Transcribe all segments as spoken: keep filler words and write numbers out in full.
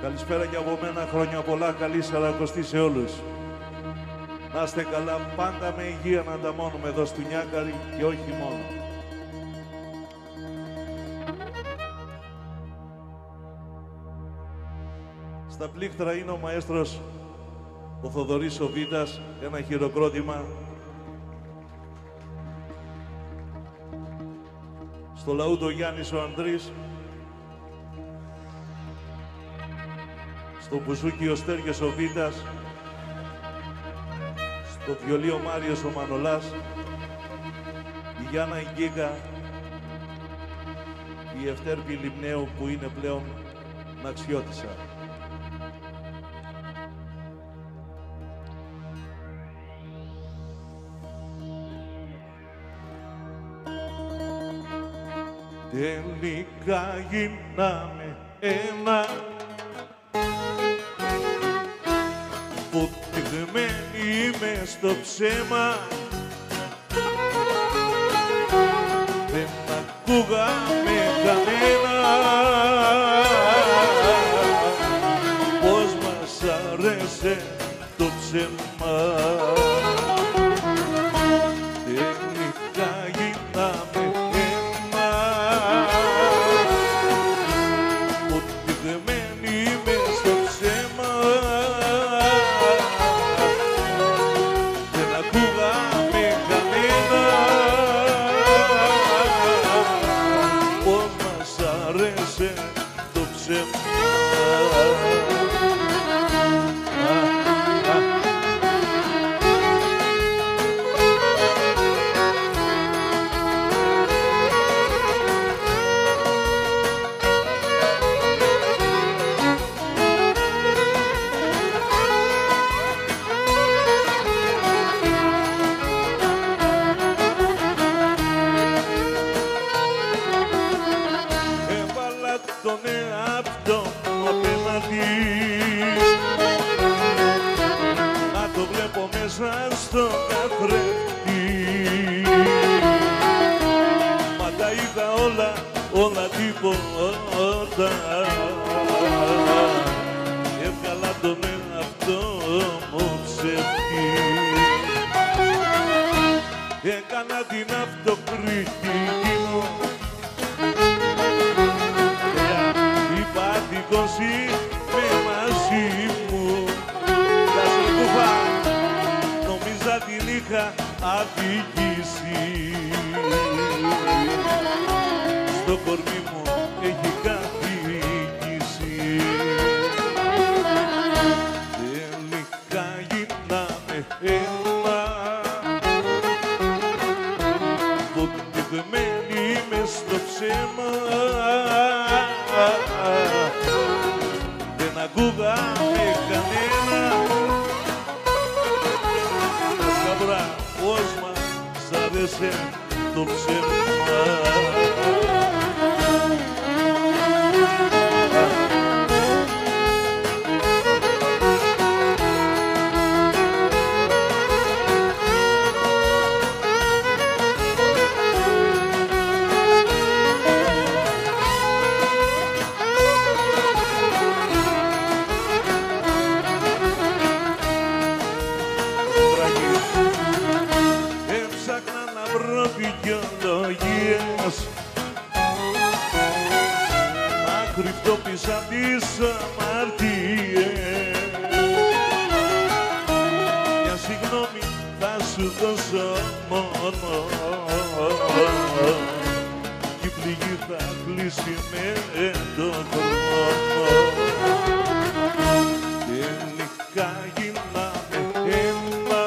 Καλησπέρα και από μένα, χρόνια πολλά, καλή σαρακοστή σε όλους. Να είστε καλά, πάντα με υγεία να ανταμώνουμε εδώ στο Νιάκαρη και όχι μόνο. Στα πλήκτρα είναι ο μαέστρος ο Θοδωρής ο Βίτας, ένα χειροκρότημα. Στο λαούτ ο Γιάννης ο Ανδρής. Στο μπουζούκι ο Στέργιος ο Βίτας. Στο βιολί ο Μάριος ο Μανολάς. Η Γιάννα η Γκίκα. Η Ευτέρπη Λιμνέου που είναι πλέον ναξιώτισσα. Τελικά γίναμε ένα, αποτυχμένοι μες στο ψέμα. Δεν ακούγαμε κανένα πως μας άρεσε το ψέμα. Τελικά γίναμε ένα, αποτυχμένοι μες στο ψέμα. Δεν ακούγαμε κανένα πως μας άρεσε το ψέμα. Τον εαυτό μου απέναντι, να το βλέπω μέσα στο καθρέφτη. Μα τα είδα όλα, όλα τίποτα, έβγαλα τον εαυτό μου ψεύτη. Έκανα την αυτοκριτική μου, με μαζί μου. Για σου κουφά, νόμιζα την είχα αδικήσει. Στο κορμί μου έχει καθηγήσει. Τελικά γίναμε ένα, αποτυχμένοι μες στο ψέμα. Δεν ακούγαμε κανένα σκαμπρά πως μας άρεσε το ψέμα. Δικαιολογίες να κρυφτώ πίσω απ' τις αμαρτίες. Μια συγγνώμη θα σου δώσω μόνο κι η πληγή θα κλείσει με τον χρόνο. Τελικά γίναμε ένα,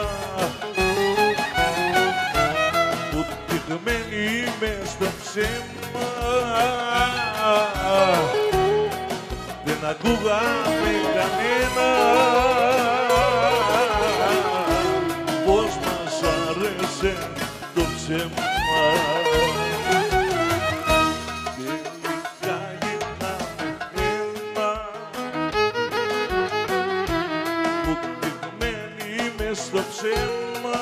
αποτυχμένοι μες στο ψέμα. Δεν ακούγαμε κανένα πως μας άρεσε το ψέμα. Τελικά γίναμε ένα, αποτυχμένοι μες στο ψέμα.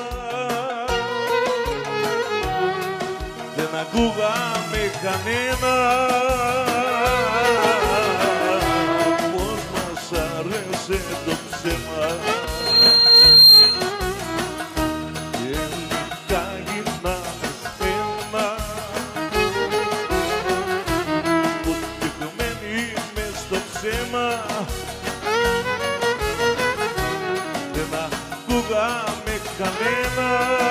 Δεν ακούγαμε κανένα πως μας ψέμα. Τελικά γυρνάμε ένα που τυχμένοι μες στο ψέμα. Δεν ακούγαμε κανένα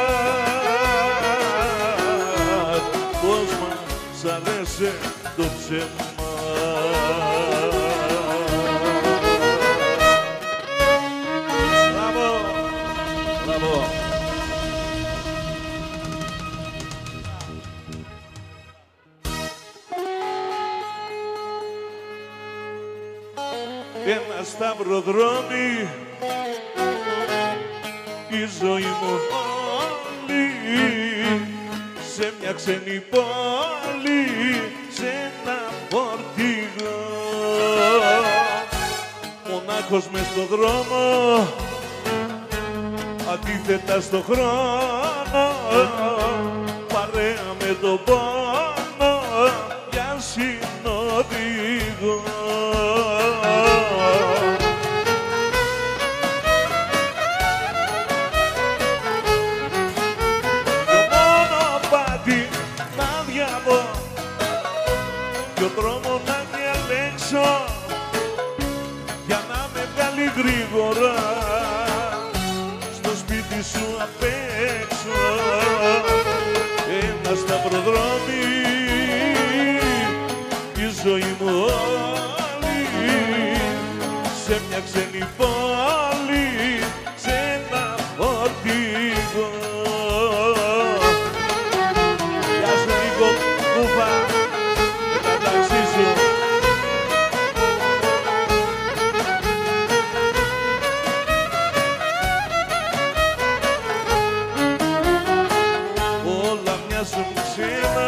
πως μας αρέσει το ψέμα. Μπράβο, μπράβο. Ένα σταυροδρόμι η ζωή μου όλη σε μια ξένη πόλη, σε ένα φορτηγό. Μονάχος μες στο δρόμο, αντίθετα στο χρόνο, παρέα με τον πόνο για συνοδηγό. Ποιο δρόμο να διαλέξω για να με βγάλει γρήγορα στο σπίτι σου απ' έξω. Ένα σταυροδρόμι η ζωή μου όλη σε μια ξένη πόλη, σε ένα φορτηγό. Γεια σου Νίκο Κούφα. Όλα μοιάζουν ξένα,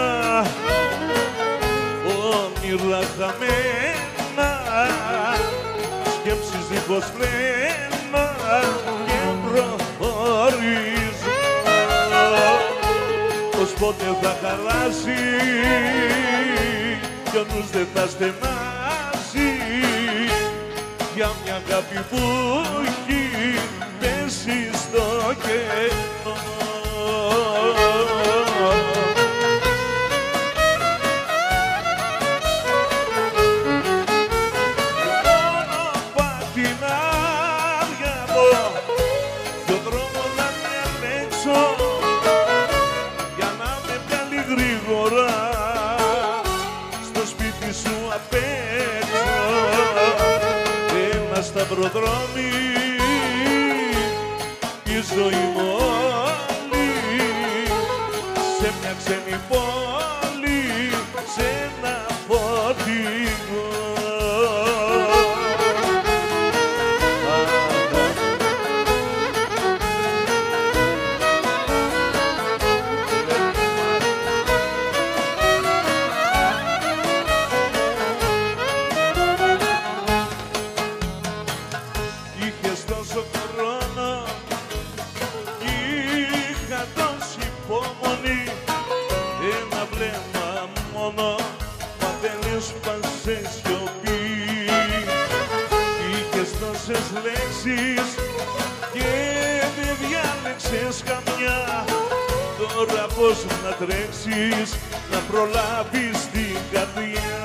όνειρα χαμένα, σκέψεις δίχως φρένα και προχωρίζω. Πως πότε θα χαλάσει κι ο νους δεν θα στενάσει για μια αγάπη που έχει πέσει στο κενό. Μόνο πατινάρια μου ποιο δρόμο να διαλέξω για να με βγάλει γρήγορα στο σπίτι σου απ' έξω. Ένα σταυροδρόμι η ζωή μου όλη σε μια ξένη πόλη, σε ένα φορτηγό. Είχες τόσο χρόνο, είχα τόση υπομονή, ένα βλέμμα μόνο, μα δεν έσπασε σιωπή. Είχες τόσες λέξεις και δεν διάλεξες καμιά, τώρα πώς να τρέξεις, να προλάβεις την καρδιά.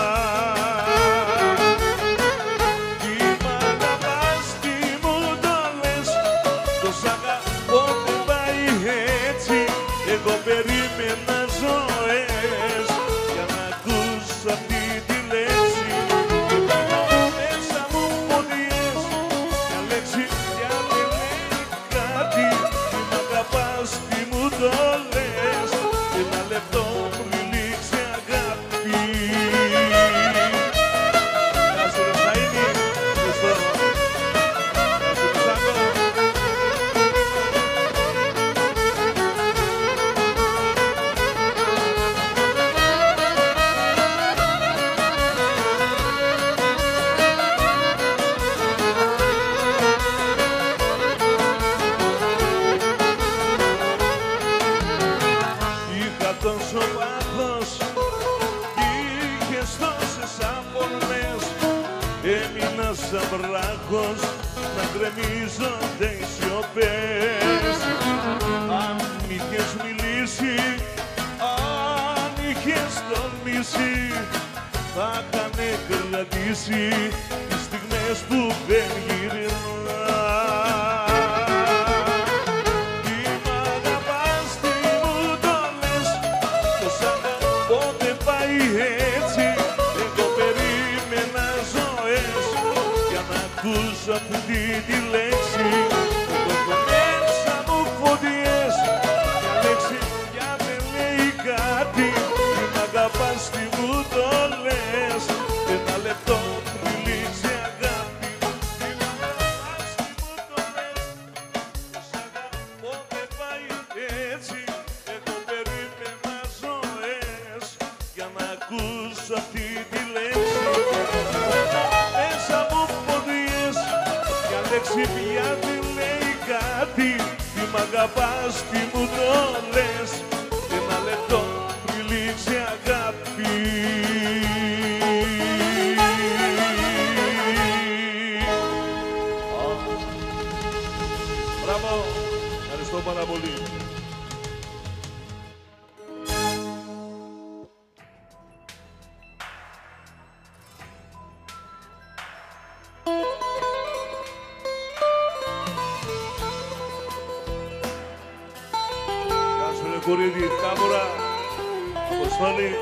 Εγώ περίμενα ζωές για να ακούς αυτή τη λέξη και πάνω μέσα μου φωτιές, μια λέξη πια δεν λέει κάτι. Τι μ' αγαπάς, τι μου το λες, ένα λεπτό πριν λήξει αγάπη. έμεινα σαν βράχος να γκρεμίζονται οι σιωπές. Αν είχες μιλήσει, αν είχες τολμήσει, θα είχανε κρατήσει τις στιγμές που δεν γυρνά. Τι μ' αγαπάς, τι μου το λες, το σ' αγαπώ δεν πάει έτσι. Εγώ περίμενα ζωές για να ακούσω αυτή τη λέξη. Εγώ μέσα μου φωτιές, μια λέξη πια δεν λέει κάτι. Τι μ' αγαπάς, τι μου το λες, ένα λεπτό που λήξει αγάπη. Τι μ' αγαπάς, τι μου το λες, το σ' αγαπώ δεν πάει έτσι. Εγώ περίμενα ζωές για να ακούσω αυτή τη λέξη. Μέσα μου φωτιές, μια λέξη πια δεν λέει κάτι. Τι μ' αγαπάς, τι μου το λες, ένα λεπτό πριν λήξει αγάπη. Μπράβο, ευχαριστώ πάρα πολύ. Γεια σου ρε κορίδι, Κάμπορα, Αποστόλη.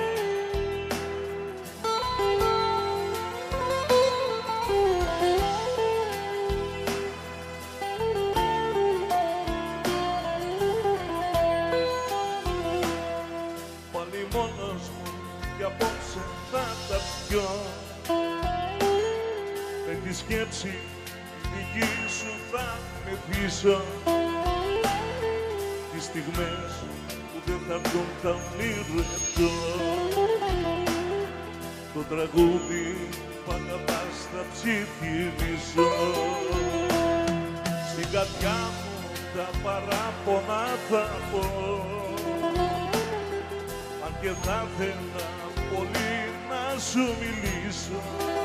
Πάλι μόνος μου κι απόψε θα τα πιω. Με τη σκέψη δική σου θα με πείσω. Τις στιγμές που δεν θα έρθουν θα ονειρευτώ. Το τραγούδι που αγαπάς θα ψιθυρίσω. Στην καρδιά μου τα παράπονα θα πω. Αν και θα ήθελα πολύ να σου μιλήσω,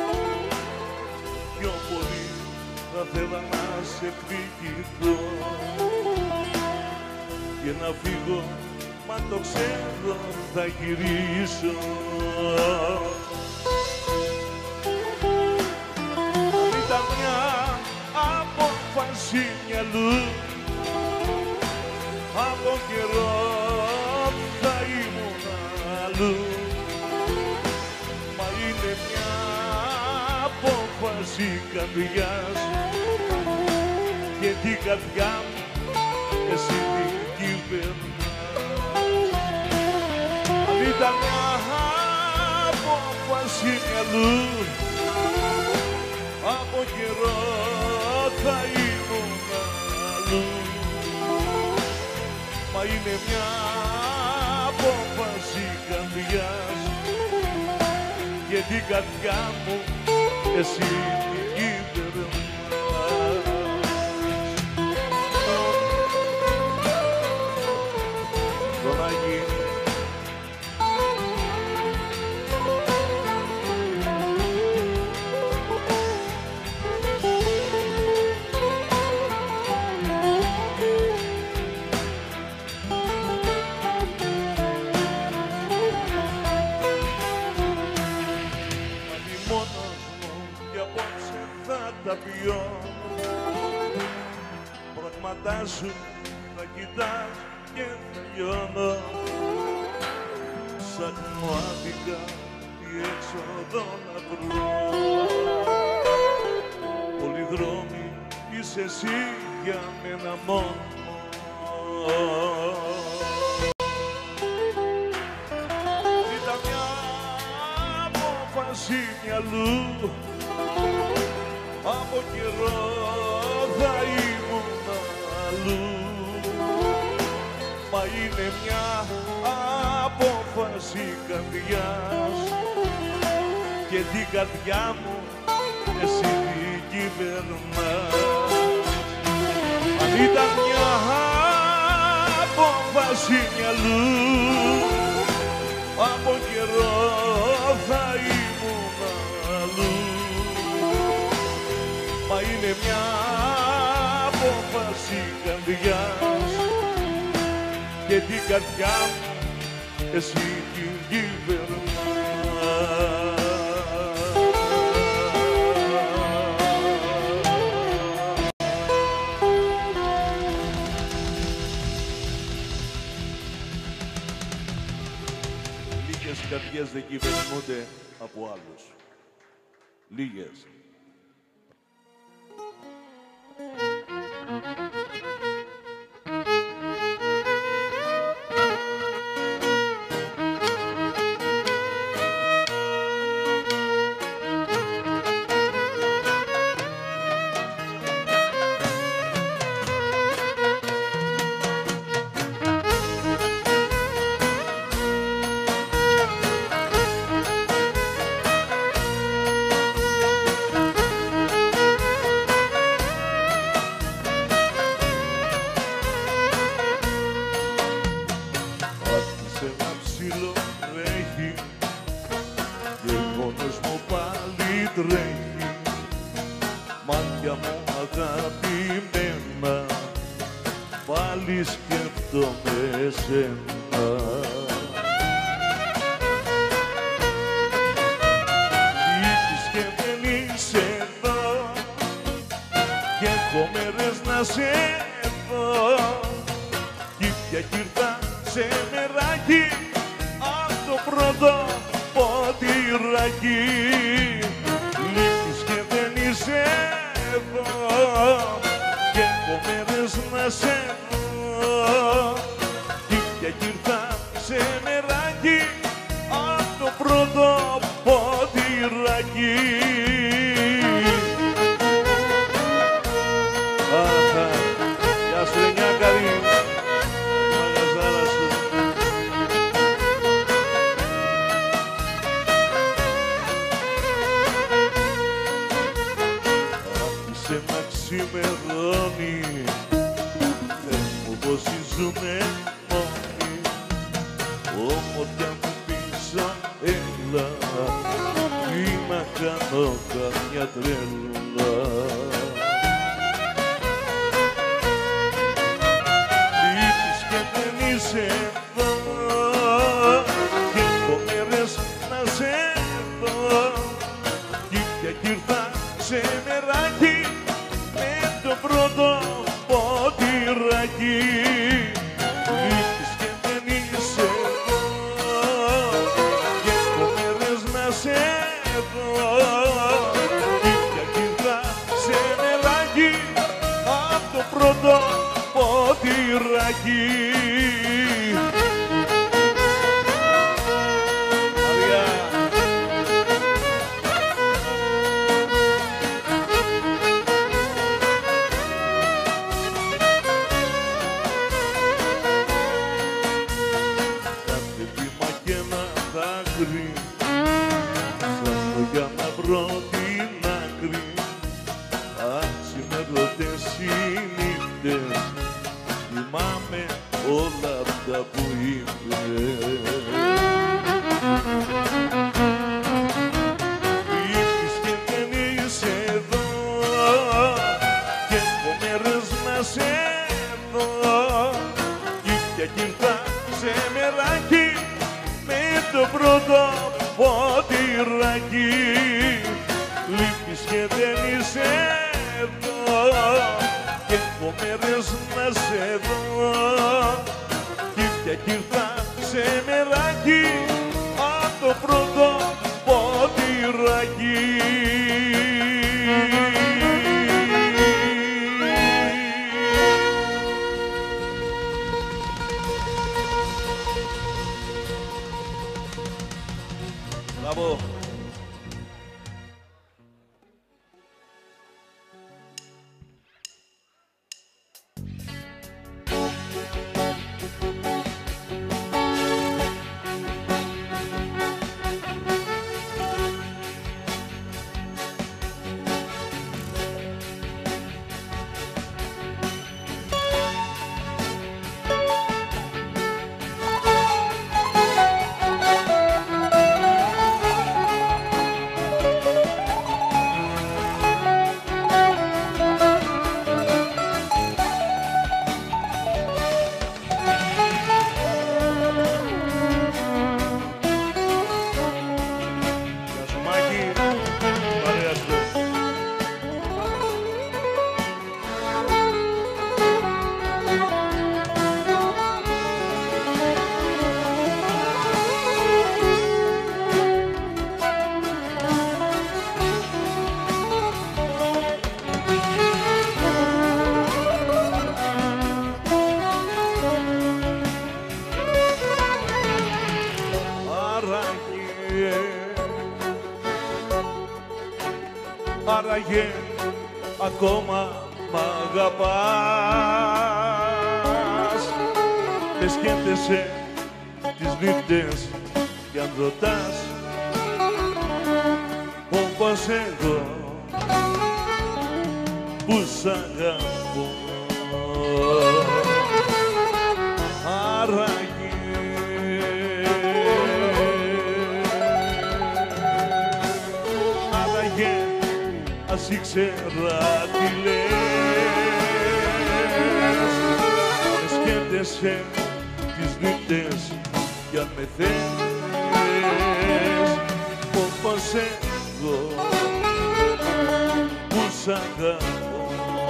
πιο πολύ θα ήθελα να σε εκδικηθώ και να φύγω, μα το ξέρω θα γυρίσω. Αν ήταν μια απόφαση μυαλού, από καιρό θα ήμουν αλλού. Μα είναι μια απόφαση καρδιάς και την καρδιά μου εσύ την κυβερνάς. Αν ήταν μια απόφαση μυαλού, από καιρό θα ήμουν αλλού. Μα είναι μια απόφαση καρδιάς και την καρδιά μου εσύ την κυβερνάς. Τον Άγιο τα πιω. Πράγματά σου θα κοιτάς και θα λιώνω. Ψάχνω άδικα τι έξοδο να βρω. Πολυδρόμοι είσαι εσύ για μένα μόνο. Ήταν μια απόφαση μυαλού, από καιρό θα ήμουν αλλού. Μα είναι μια απόφαση καρδιάς και την καρδιά μου εσύ την κυβερνάς. Αν ήταν μια απόφαση μυαλού, από καιρό θα ήμουν αλλού. μα είναι μια απόφαση καρδιάς και την καρδιά μου εσύ την κυβερνάς. Λίγες καρδιές δεν κυβερνούνται από άλλους. Λίγες. Μάτια μου αγαπημένα, πάλι σκέφτομαι εσένα. Λείπεις και δεν είσαι εδώ κι έχω μέρες να σε δω κι πια κι ήρθα σε μεράκι απ' το πρώτο ποτηράκι. Λείπεις και δεν είσαι εδώ και έχω μέρες να σε δω κι πια κι ήρθα σε μεράκι απ' το πρώτο ποτηράκι. Αχα, γεια σου ρε Νιάκαρη, μαγαζάρα σου. Άφησε να ξημερώνει, Θεέ μου πως ζούμε μόνοι, όμορφια μου πίσω έλα, ή να κάνω καμιά τρέλα. Λείπεις και δεν είσαι εδώ κι έχω μέρες να σε δω κι πια κι ήρθα σε μεράκι με το πρώτο ποτηράκι. Λείπεις και δεν είσαι εδώ κι έχω μέρες να σε δω κι πια κι ήρθα σε μεράκι απ' το πρώτο ποτηράκι. Ψάχνω για να βρω την άκρη, άξιμερωτες οι νύχτες, θυμάμαι όλα αυτά που είπες. Λείπεις και δεν είσαι εδώ κι έχω μέρες να σε δω κι πια κι ήρθα σε μεράκι με το πρώτο ποτηράκι. Λείπεις και δεν είσαι εδώ κι έχω μέρες να σε δω κι πια κι ήρθα σε μεράκι απ' το πρώτο ποτηράκι. Μπράβο. άραγε ακόμα μ' αγαπάς. Με σκέφτεσαι τις νύχτες κι αν ρωτάς όπως εγώ που σ' αγαπώ. Άραγε Άραγε ας ήξερα τι λες. Με σκέφτεσαι τις νύχτες κι αν με θες όπως εγώ που σ' αγαπώ.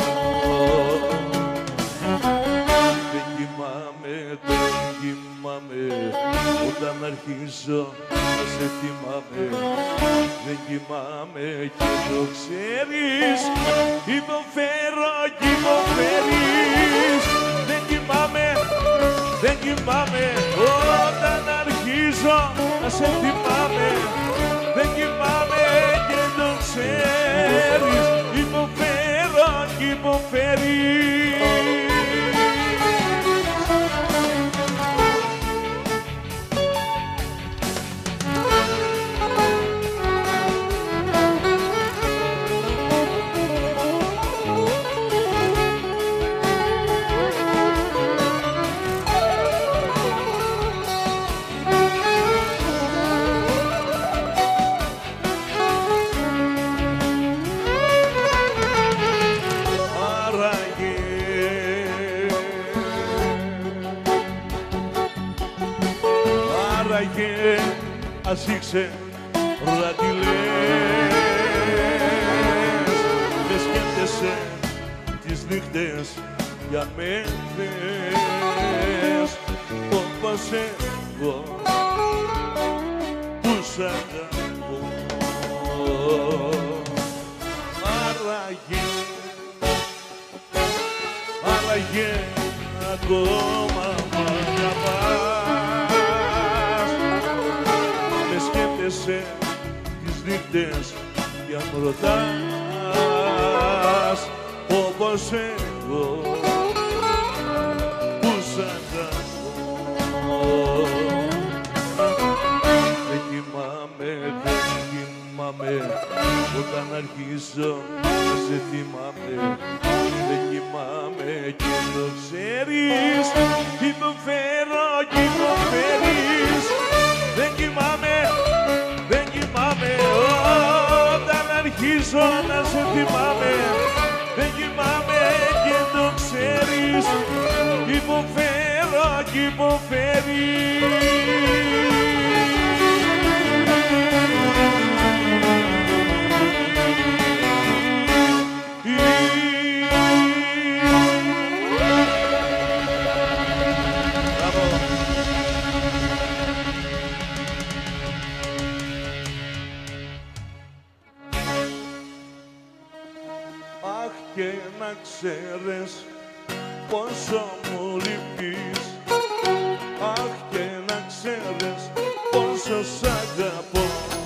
Δεν κοιμάμαι, δεν κοιμάμαι όταν αρχίζω να σε θυμάμαι. Δεν κοιμάμαι και το ξέρεις, υποφέρω κι υποφέρεις. Δεν κοιμάμαι, δεν κοιμάμαι όταν αρχίζω να σε θυμάμαι. Δεν κοιμάμαι και το ξέρεις, υποφέρω κι υποφέρεις. Άραγε ας ήξερα τι λες. Με σκέφτεσαι τις νύχτες για με θες όπως εγώ που σ' αγαπώ. Άραγε, άραγε ακόμα μ' αγαπάς. Με σκέφτεσαι τις νύχτες κι αν ρωτάς όπως εγώ που σ' αγαπώ. Δεν κοιμάμαι, δεν κοιμάμαι όταν αρχίζω να σε θυμάμαι. Δεν κοιμάμαι και το ξέρεις, υποφέρω κι υποφέρεις. Δεν κοιμάμαι, δεν κοιμάμαι όταν αρχίζω να σε θυμάμαι. Δεν κοιμάμαι και το ξέρεις, υποφέρω κι υποφέρεις. Αχ, και να ξέρεις πόσο μου λείπεις. Αχ, και να ξέρεις πόσο σ' αγαπώ.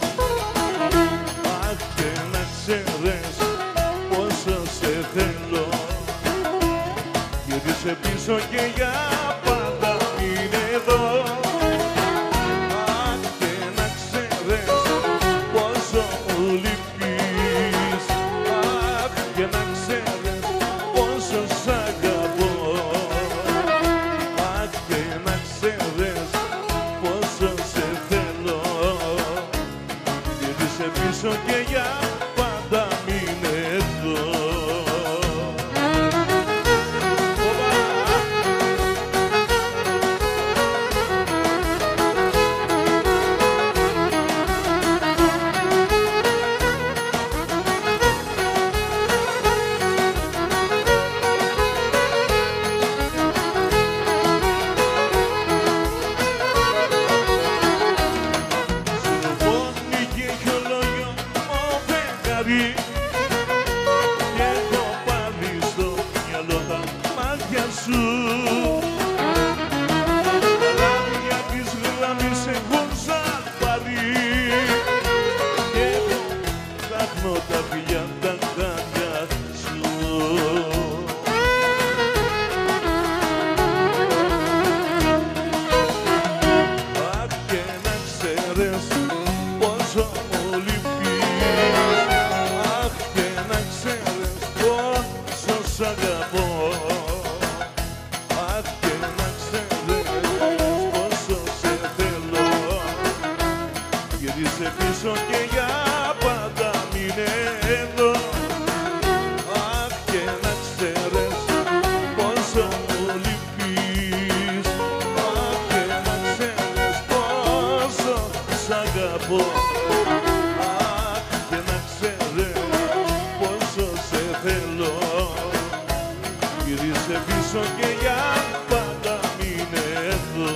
Αχ, και να ξέρεις πόσο σε θέλω. Γύρισε πίσω και για πάντα είναι εδώ. Αχ, και να ξέρεις πόσο μου λείπεις. Αχ, και να ξέρεις πόσο σ' αγαπώ. Αχ, και να ξέρεις πόσο σε θέλω. Γύρισε πίσω και για πάντα μείνε εδώ. Και έχω πάλι στο μυαλό τα μάτια σου. Τα λάδια της γραμμής έχουν σαν πάρει. Και έχω ψάχνω τα φιλιά τα εδώ. Αχ, και να ξέρεις πόσο μου λυπείς. Αχ, και να ξέρεις πόσο σ' αγαπώ. Αχ, και να ξέρεις πόσο σε θέλω. Γύρισε πίσω και για πάντα μείνε εδώ.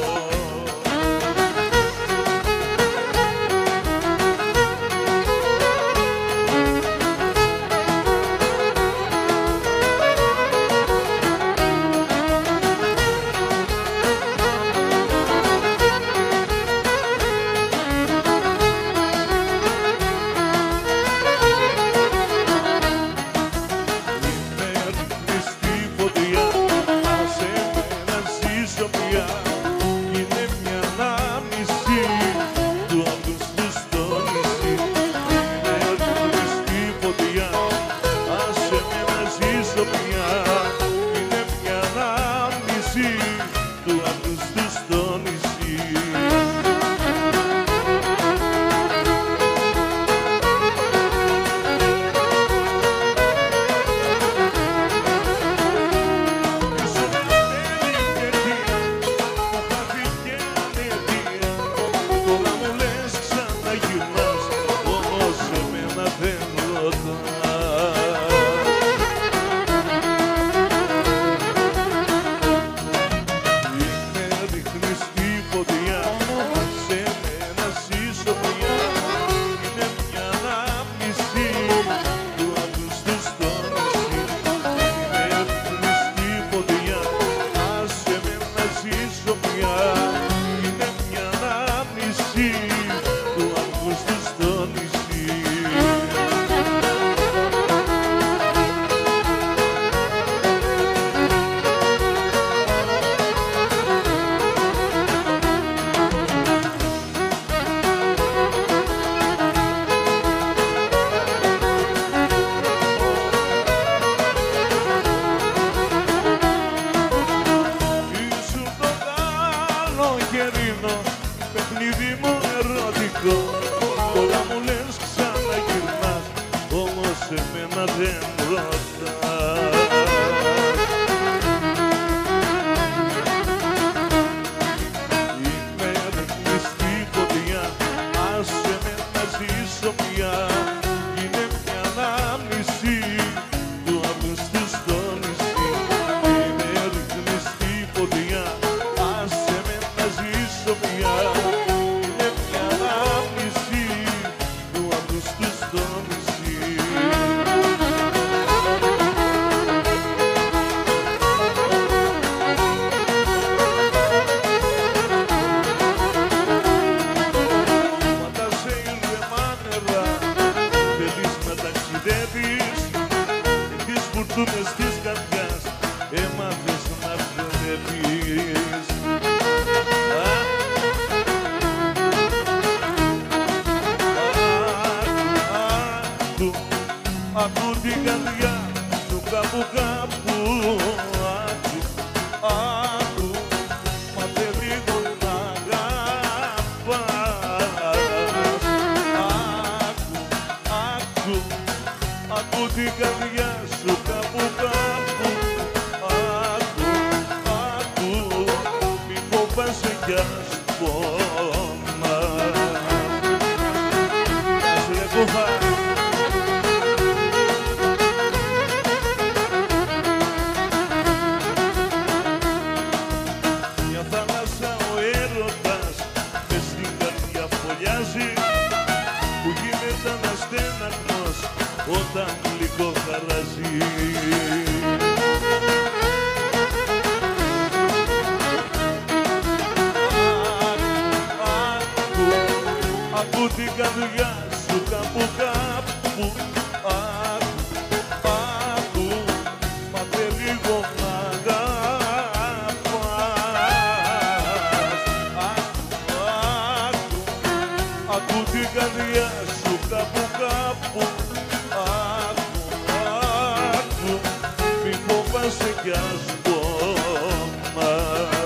Παιχνίδι μου ερωτικό, τώρα μου λες ξαναγυρνάς, όμως εμένα δεν ρωτάς. Είμαι ρυθμιστή φωτιά, άσε με να ζήσω πια. Είναι μια ανάμνηση του Αυγούστου στο νησί. Είμαι ρυθμιστή φωτιά, άσε με να ζήσω πια. Μες της καρδιάς έμαθες να χορεύεις. Άκου, άκου την καρδιά σου κάπου κάπου. Άκου, άκου, μάθε λίγο να αγαπάς. Άκου, άκου, άκου την καρδιά σου κάπου κάπου. Άκου, άκου, μη φοβάσαι κι ας πονάς. Ας ρε κοφά. Μια θάλασσα ο έρωτας μες στην καρδιά φωλιάζει, που γίνεται αναστένακτος όταν γλυκό χαράζει. Άκου, άκου την καρδιά σου κάπου κάπου. Άκου, άκου, μάθε λίγο να αγαπάς. Άκου, άκου, άκου την καρδιά σου κάπου κάπου. Άκου, άκου, μη φοβάσαι κι ας πονάς.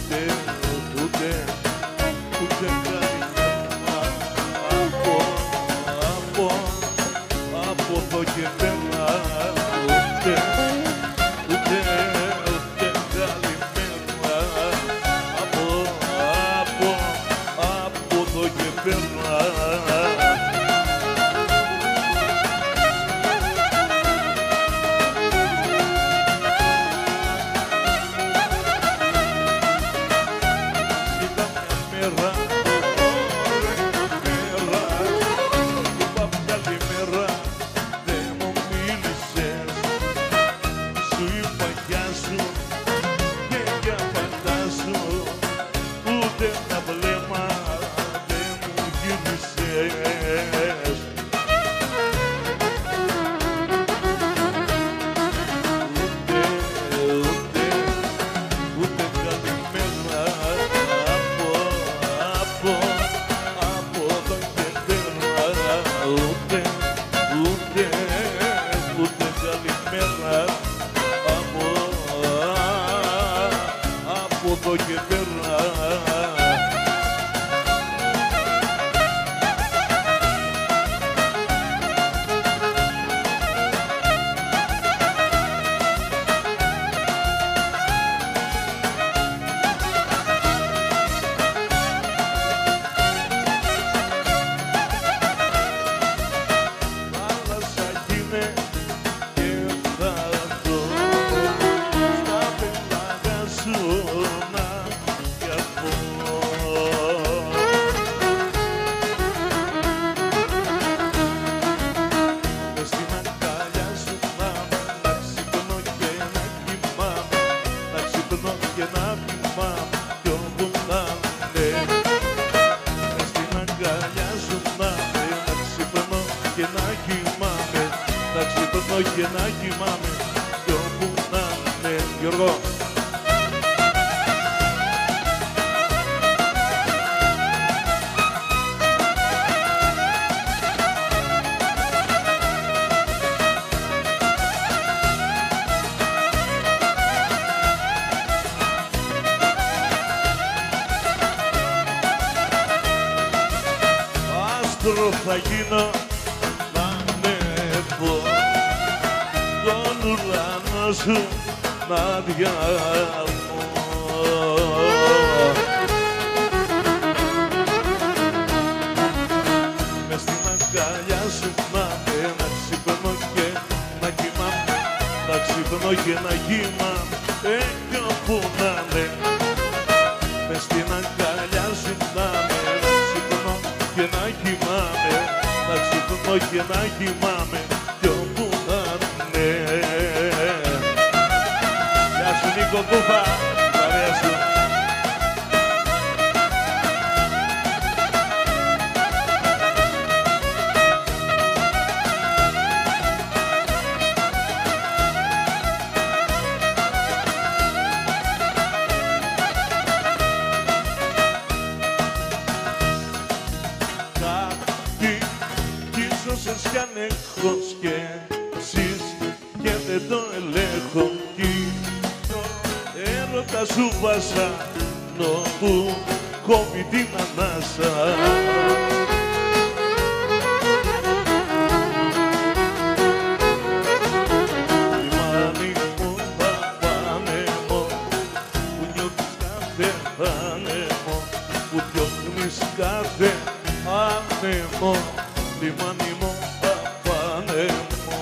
ούτε, ούτε, ούτε καλημέρα από, από, από εδώ και πέρα, ούτε, ούτε, ούτε καλημέρα από, από, από εδώ και πέρα. Από και πέρα. Και να κοιμάμαι κι όπου να είναι. Γιώργο. Άστρο θα γίνω να ανέβω τον ουρανό σου να διαβώ. Μες στην αγκαλιά σου να με, να ξυπνώ και να κοιμάμαι, να ξυπνώ και να κοιμάμαι, εκεί όπου να είναι. Μες στην αγκαλιά σου να με, να ξυπνώ και να κοιμάμαι, να ξυπνώ και να κοιμάμαι, κι όπου να είναι. Γεια σου Νίκο Κούφα, παρέα σου. Κάτι ίσως εσχιανέχος και εσείς και δεν το ελέγχω κι το έρωτα σου βασανό που κόβει την ανάσα. Λιμάνι μου, παπάνεμο, που νιώθεις κάθε άνεμο, που διώχνεις κάθε άνεμο, λιμάνι μου, παπάνεμο.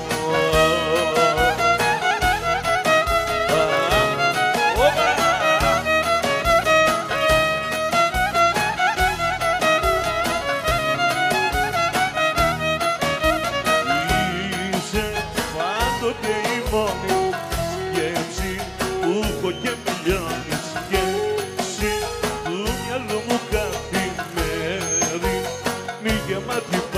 Και μιλιώνεις και εσύ του μυαλού μου καθημερινή μη γεμάτη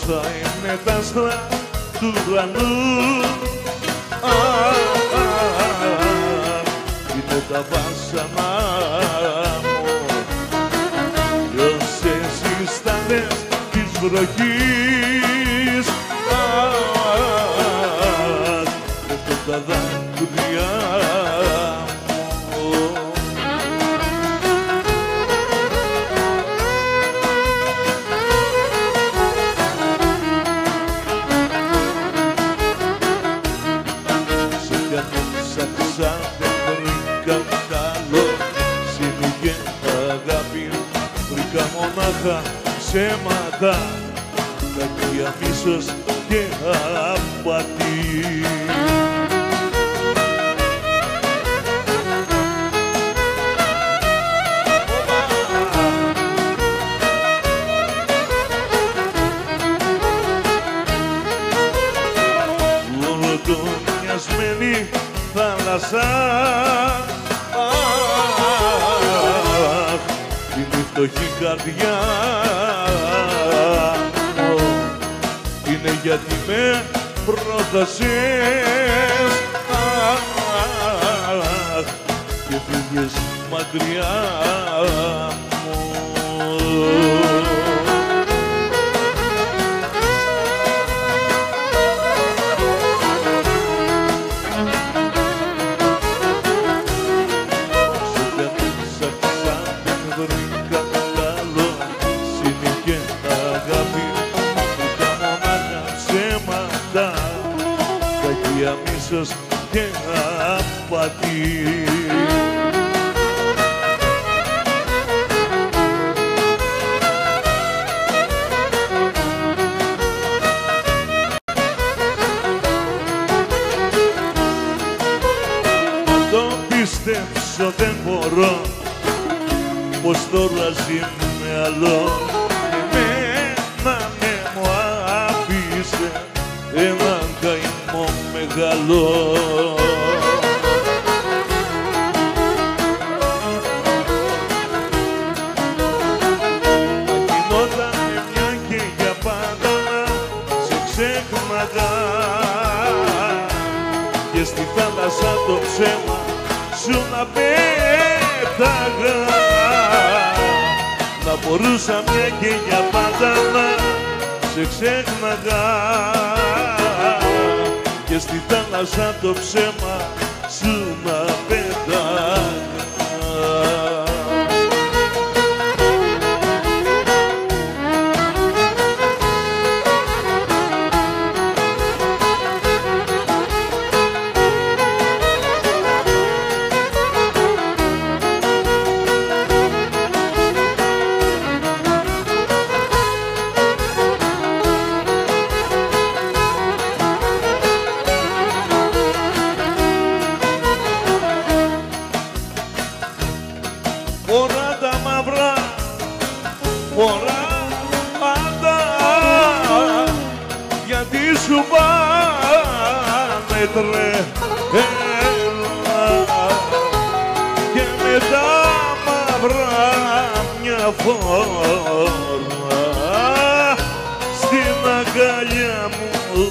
θα είναι τα άστρα του ουρανού. Είναι τα βάσανα μου κι όσες συστάνες της βροχής πέφτουν τα δάκρυα μου. Σε κανένσα ξα δεν βρήκα καλό, συνοικέ αγάπη βρήκα μονάχα ψέματα, κακία, μίσος και απατή. Ουρτουνιασμένη θάλασσα, αχ, είναι η φτωχή καρδιά μου, είναι γιατί με πρότασες, αχ, και φύγες μακριά μου. Μίσος και απατή. Να το πιστέψω δεν μπορώ πως τώρα ζει με άλλον, εμένα ναι μου άφησε έναν καημό μεγάλο. Μα γινότανε μια και για πάντα σε ξέχναγα και στη θάλασσα το ψέμα σου να πέταγα. Να μπορούσα μια και για πάντα σε ξέχναγα και στη θάλασσα το ψέμα σου να πέταγα. Φορά τα μαύρα, φορά πάντα, γιατί σου πάνε τρέλα και με τα μαύρα μια φορά στην αγκαλιά μου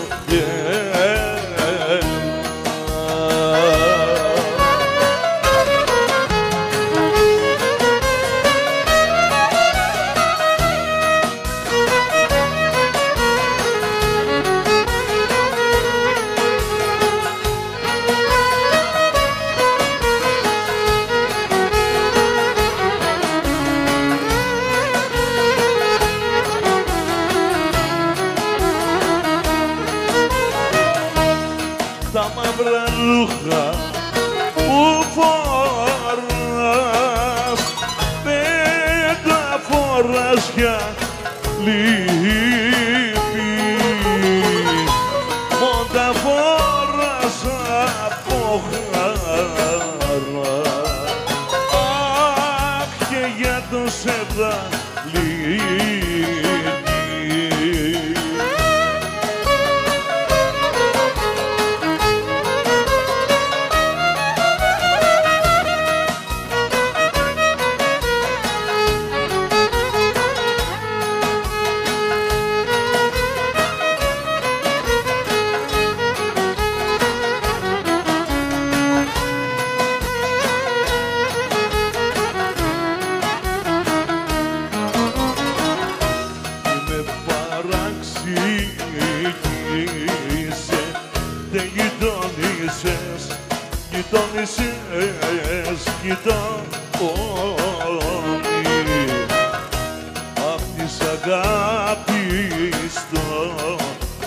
τα μαύρα ρούχα που φοράς δεν τα φοράς για λύπη, μόνο τα φοράς από χαρά. Αχ, και για το σεβδαλί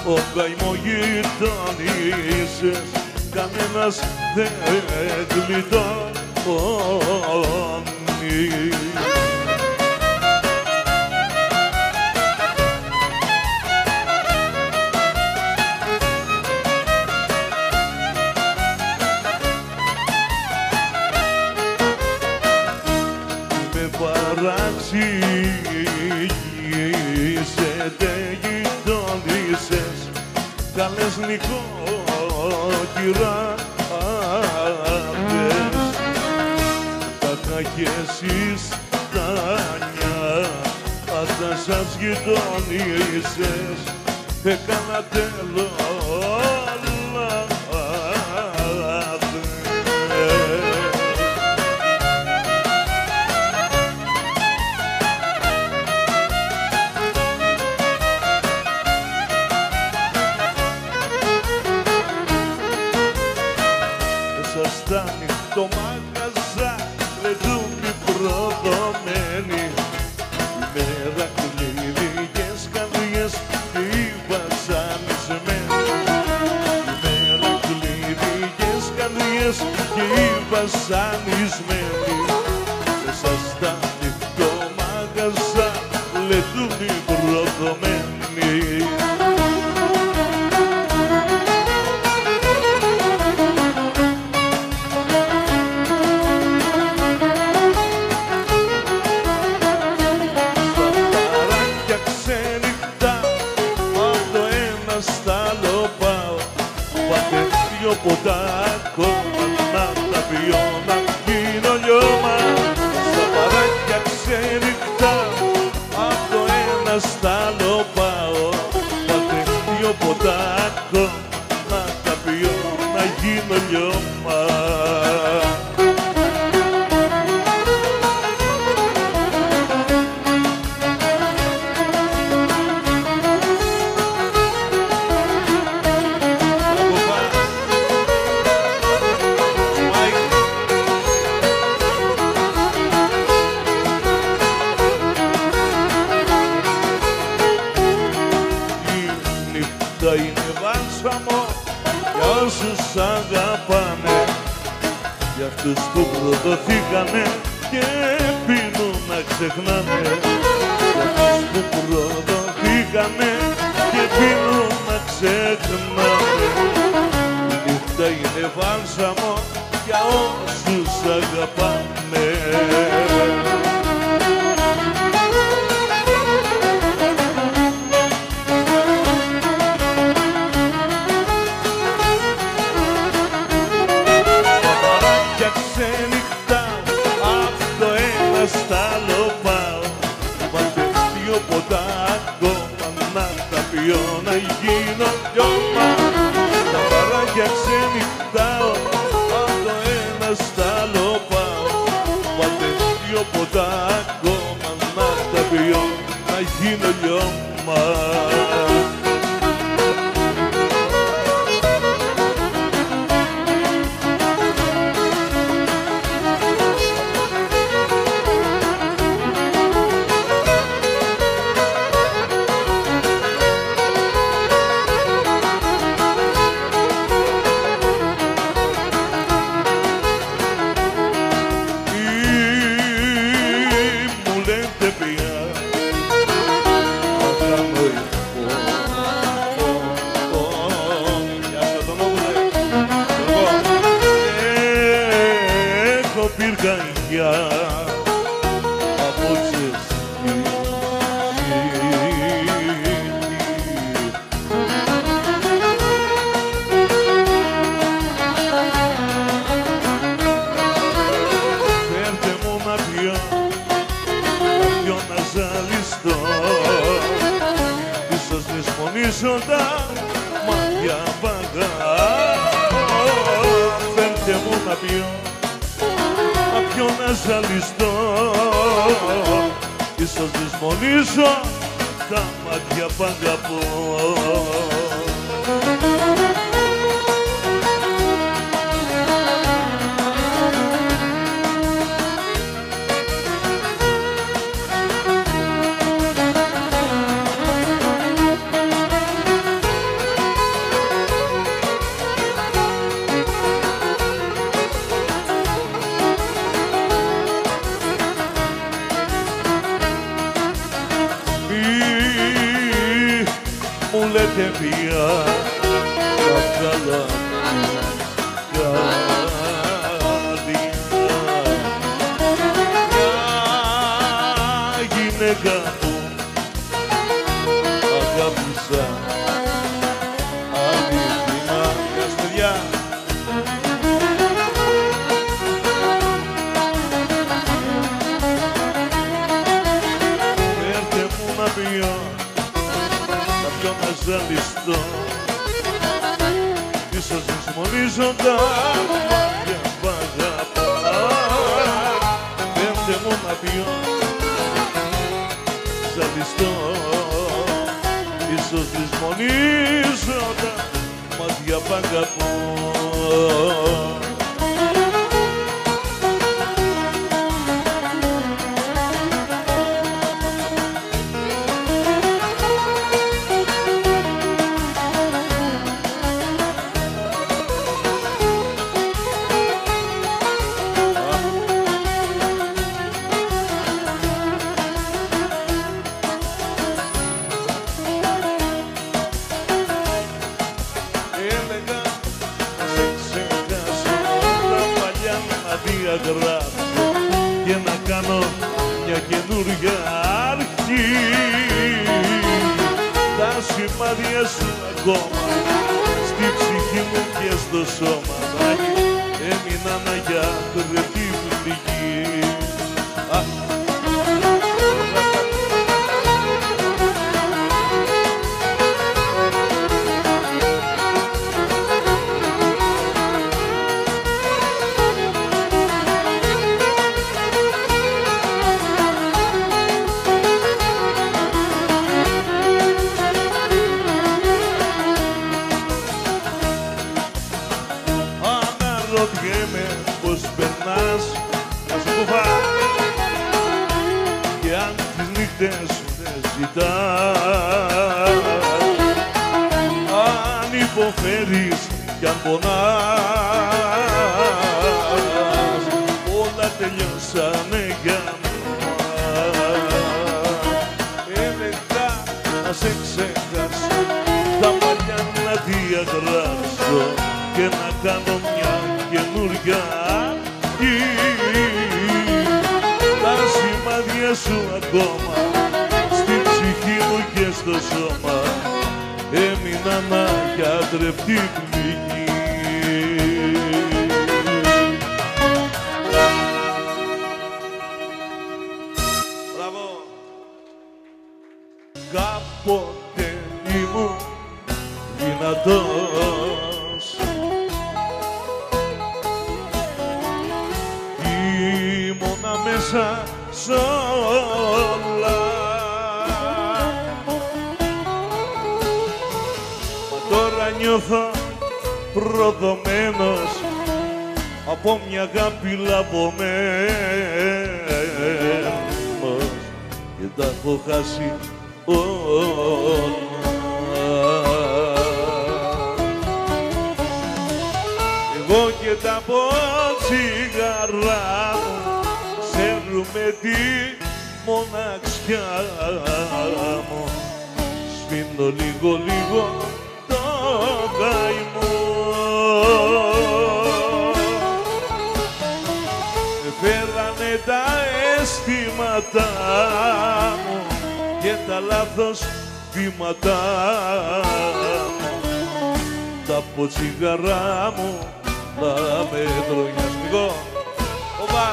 ο καημό γειτονίσες, κανένας δεν γλιτώνει. Παραξηγήσετε γειτονίσες, καλές νοικοκυράδες, τάχα κι εσείς τα νιάτα σας γειτονίσες, έκανατε το μαγαζά λετούμι προδομένη, με δακτυλίδικες καρδιές και οι βασανισμένοι, με δακτυλίδικες καρδιές και οι βασανισμένοι, μέσα στα ανοιχτό μαγαζά λετούμι προδομένη. Ποτά ακόμα να τα πιω να γίνω λιώμα, στα παράκια ξενυχτά, απ' το ένα στ' άλλο πάω. Πάτε δυο ποτά ακόμα να τα πιω να γίνω λιώμα. Είναι βάλσαμο για όσους αγαπάνε, για αυτούς που προδοθήκανε και πίνουν να ξεχνάνε, για αυτούς που προδοθήκανε και πίνουν να ξεχνάνε. Η νύχτα είναι βάλσαμο για όσους αγαπάνε. Στ' άλλο πάω, πάτε δυο ποτά ακόμα να τα πιω να γίνω λιώμα. Τα παράκια ξενυχτάω, απ' το ένα στ' άλλο πάω, πάτε δυο ποτά ακόμα να τα πιω να γίνω λιώμα. Πυρκαγιά από τσεστή, φέρτε μου να πιω, να πιω να ζαλιστώ, ίσως δυσπονήσω τα μάτια παγάω. Φέρτε μου να πιω, να πιω να ζαλιστώ, ίσως δυσμονήσω τα μάτια που αγαπώ. μου λέτε πια τα καλά καρδιά. Μια γυναίκα που αγάπησα αληθινά. Γεια παιδιά. Φέρτε μου να πιω, να πιω να ζαλιστώ, ίσως δυσμονήσω τα μάτια που αγαπώ. Φέρτε μου να πιω, ζαλιστώ, ίσως δυσμονήσω τα μάτια που αγαπώ. Και να κάνω μια καινούρια αρχή. Τα σημάδια σου ακόμα στη ψυχή μου και στο σώμα έμειναν για τρελή πληγή. Αναρωτιέμαι πως περνάς να σου κουβά και αν τις νύχτες δεν ζητάς, αν υποφέρεις κι αν πονάς, όλα τελειώσανε για μας. Έλεγα να σε ξεχάσω, τα μαλλιά να διαγράψω και να κάνω μια καινούρια αρχή. Τα σημάδια σου ακόμα στη ψυχή μου και στο σώμα έμειναν αγιατρευτή πληγή. Μπράβο! Κάποτε ήμουν δυνατός, ήμουνα μέσα σ' όλα, μα τώρα νιώθω προδομένος από μια αγάπη λαβωμένος και τα έχω χάσει όλα. Εγώ και τα ποτσιγαρά μου ξέρουμε τη μοναξιά μου. Σβήνω λίγο λίγο το καημό. Με φέρανε τα αισθήματά μου και τα λάθος βήματά μου. Τα ποτσιγαρά μου να με τρογιαστικό. Οπα!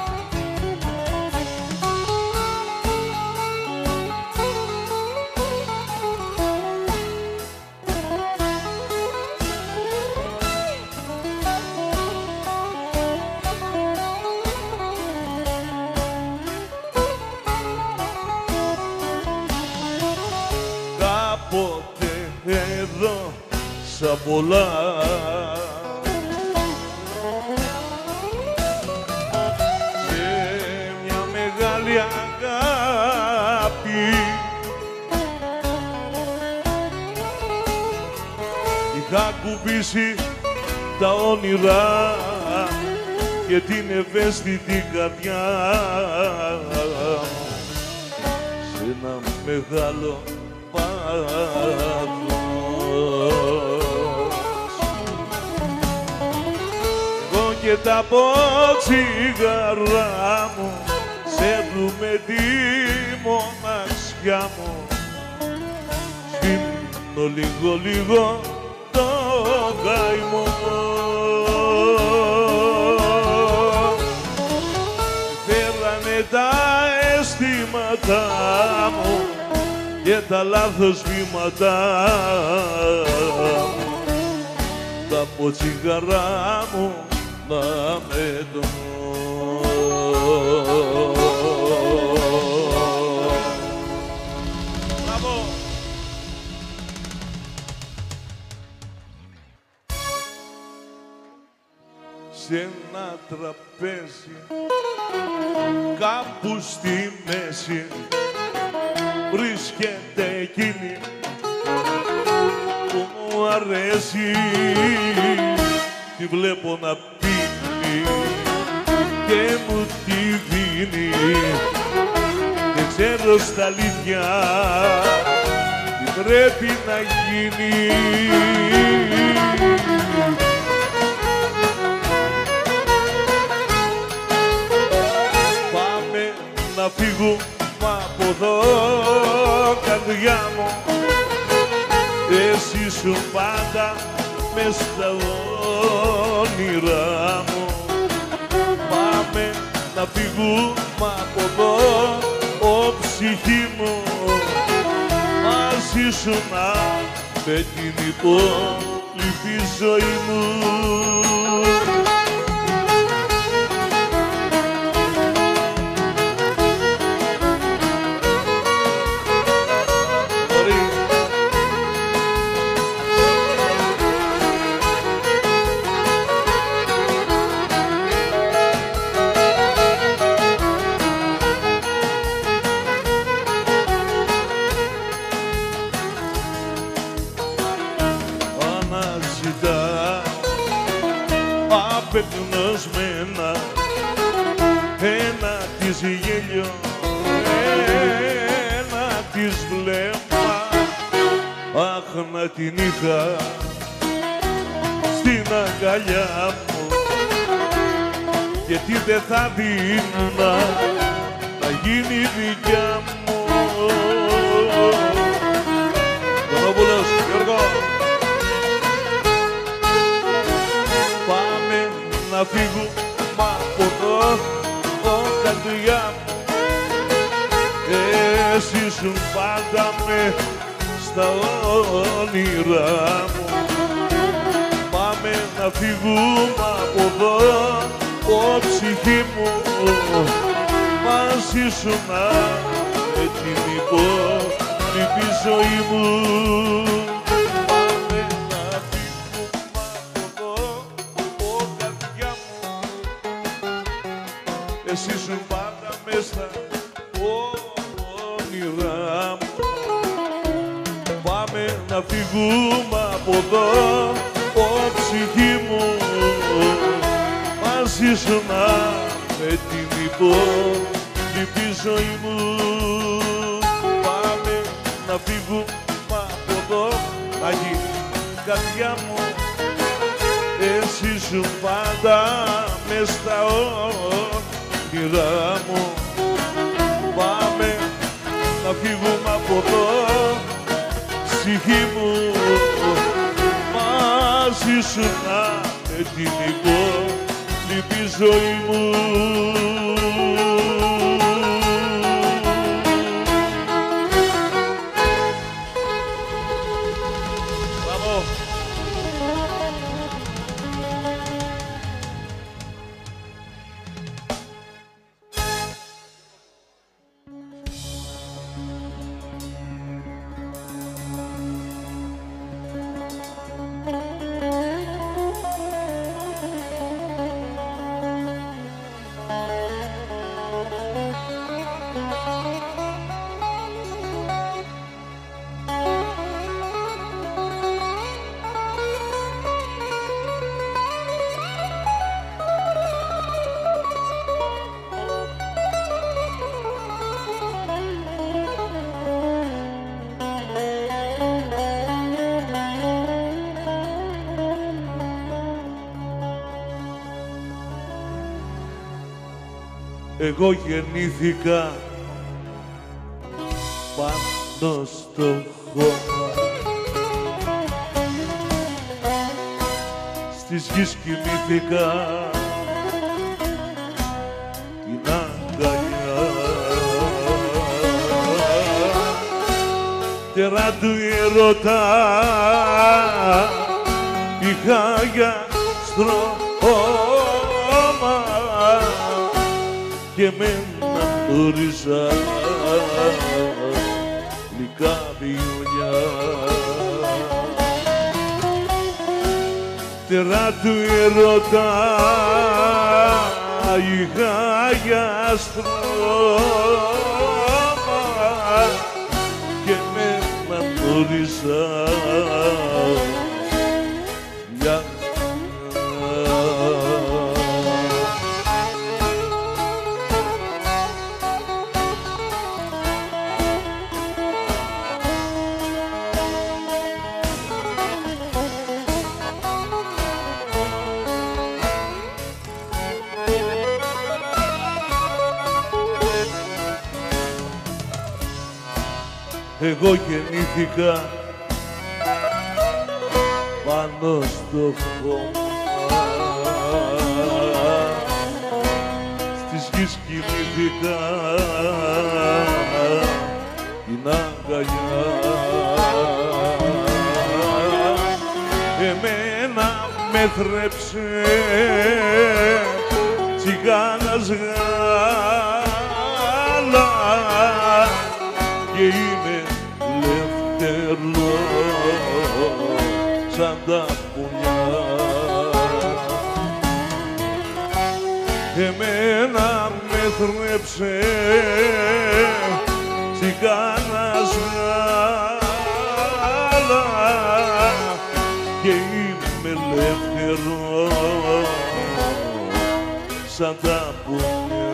Κάποτε εδώ σαν πολλά και μια μεγάλη αγάπη είχα κουμπίσει τα όνειρά και την ευαίσθητη καρδιά σε ένα μεγάλο πάθος. και τα τσιγαρά μου σε δούμε τη μοναξιά μου. Σβήνω λίγο λίγο το καημό. Φέρανε τα αισθήματά μου και τα λάθος βήματα μου, τα ποτσιγαρά μου να με το. Μπράβο! Σε ένα τραπέζι κάπου στη μέση βρίσκεται εκείνη που μου αρέσει. Τη βλέπω να πίνει και μου τη δίνει. Δεν ξέρω στα αλήθεια τι πρέπει να γίνει. Πάμε να φύγουμε από εδώ, καρδιά μου. Εσύ σου πάντα μες στα όνειρά μου. Πάμε να φύγουμε από εδώ, ο ψυχή μου. Μαζί σου να με την υπόλοιπη ζωή μου. Απεγνωσμένα ένα της γέλιο, ένα της βλέμμα. Αχ, να την είχα στην αγκαλιά μου, γιατί δεν θα δίνα να γίνει δικιά μου. Κωνόπουλος, Γιώργο. Να φύγουμε από εδώ, ο καρδιά μου. Εσύ σου πάντα με στα όνειρά μου. Πάμε να φύγουμε από εδώ, ο ψυχή μου. Μαζί σου να με την υπόλοιπη ζωή μου. Εσύ σου πάντα μες στα όνειρά μου. Πάμε να φύγουμε από εδώ, ο ψυχή μου. Μαζί σου να με την υπόλοιπη ζωή μου. Πάμε να φύγουμε από εδώ, Αγί, καρδιά μου. Εσύ σου πάντα μες στα όνειρά μου. Πάμε να φύγουμε από εδώ, ψυχή μου. Μαζί σου να με την υπόλοιπη ζωή μου. εγώ γεννήθηκα πάνω στο χώμα. Στις γης κοιμήθηκα την αγκαλιά. Τερά του ερώτα είχα για στρώμα και με να γνώριζα γλυκά βιολιά. Τερά του ερώτα είχα για στρώμα και με να γνώριζα για εγώ γεννήθηκα πάνω στο χώμα. Στις γης κοιμήθηκα την αγκαλιά. Εμένα με θρέψε τσιγάνας γάλα και είμαι σαν τα πουλιά. Εμένα με θρέψε τσιγάνας γάλα και είμαι ελεύθερος σαν τα πουλιά.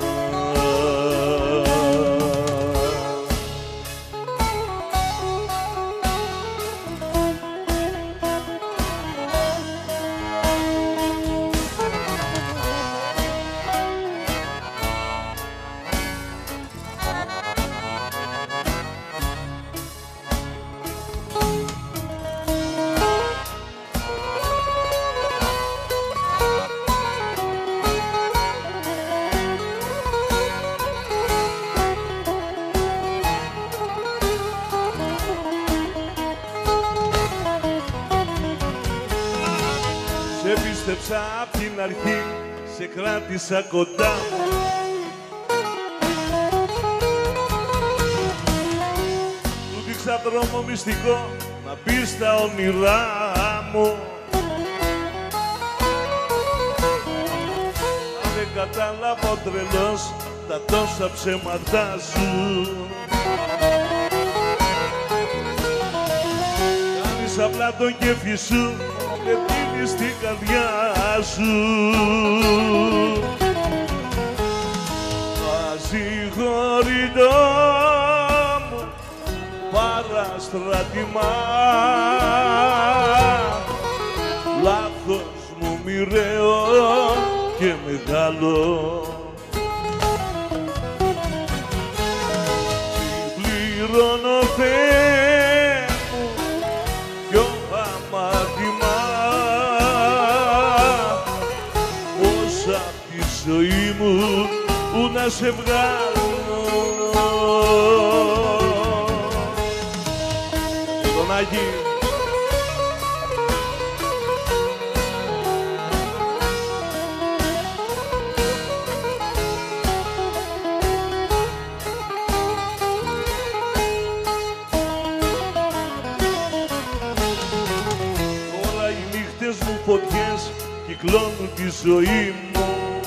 Σε πίστεψα απ' την αρχή, σε κράτησα κοντά μου. Του δείξα δρόμο μυστικό να μπει στα όνειρά μου. Αν δεν κατάλαβα ο τρελός τα τόσα ψέματά σου. Κάνεις απλά τον κέφι σου και δίνεις την καρδιά σου. Ασυγχωρητό μου παραστράτημα, λάθος μου μοιραίο και μεγάλο. Συμπληρώνω Θεέ μου πιο αμάρτημα, όσα απ' τη ζωή μου που να σε βγάλω. Τον Άγη. Τώρα οι νύχτες μου φωτιές κυκλώνουν τη ζωή μου.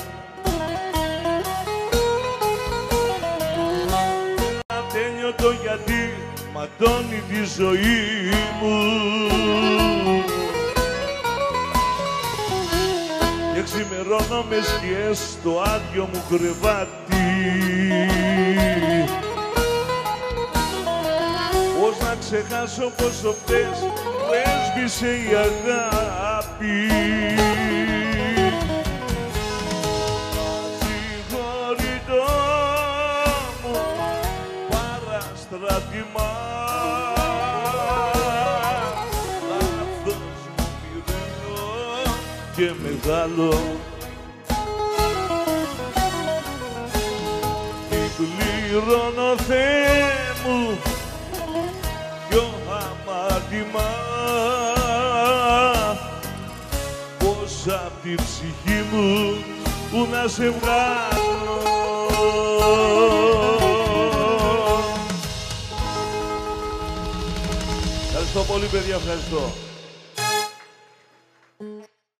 Ατέλειωτο γιατί ματώνει τη ζωή μου. Και ξημερώνω με σκιές στο άδειο μου κρεβάτι. Πώς να ξεχάσω πόσο χτες που έσβησε η αγάπη. Συγχωρητό και μεγάλο. Τι πληρώνω, Θεέ μου, πιο αμάρτημα, πως απ' την ψυχή μου που να σε βγάλω. Ευχαριστώ πολύ, παιδιά, ευχαριστώ.